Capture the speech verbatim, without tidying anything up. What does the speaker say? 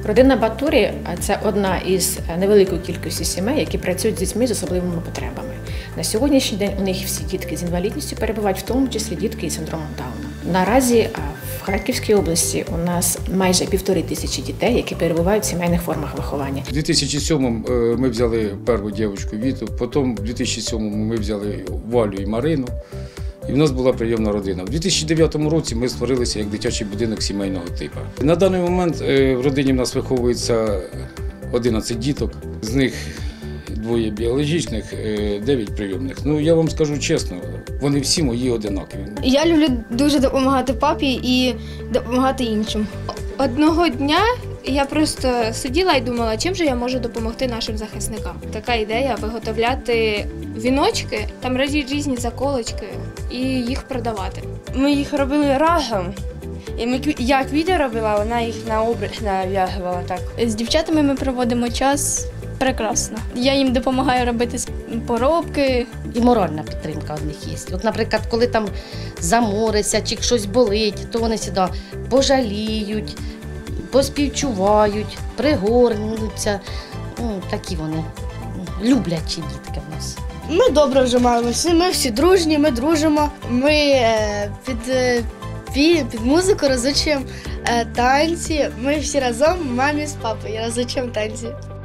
Родина Батурі – це одна із невеликої кількості сімей, які працюють з дітьми з особливими потребами. На сьогоднішній день у них всі дітки з інвалідністю перебувають, в тому числі дітки із синдромом Дауна. Наразі в Харківській області у нас майже півтори тисячі дітей, які перебувають в сімейних формах виховання. У дві тисячі сьомому ми взяли першу дівчинку Віту, потім в дві тисячі сьомому ми взяли Валю і Марину. І в нас була прийомна родина. У дві тисячі дев'ятому році ми створилися як дитячий будинок сімейного типу. На даний момент в родині в нас виховується одинадцять діток, з них двоє біологічних, дев'ять прийомних. Ну, я вам скажу чесно, вони всі мої одинакові. Я люблю дуже допомагати папі і допомагати іншим. Одного дня я просто сиділа і думала, чим же я можу допомогти нашим захисникам. Така ідея – виготовляти віночки, там різні заколочки і їх продавати. Ми їх робили разом. І ми, я квіти робила, вона їх на обруч нав'язувала так. З дівчатами ми проводимо час прекрасно. Я їм допомагаю робити поробки. І моральна підтримка в них є. От, наприклад, коли там замориться чи щось болить, то вони сюди пожаліють, поспівчувають, пригорнуться. Ну, такі вони люблячі дітки в нас. Ми добре вжимаємося, ми всі дружні, ми дружимо. Ми е, під, е, під, під музику розучуємо е, танці. Ми всі разом, мамі з папою, розучуємо танці.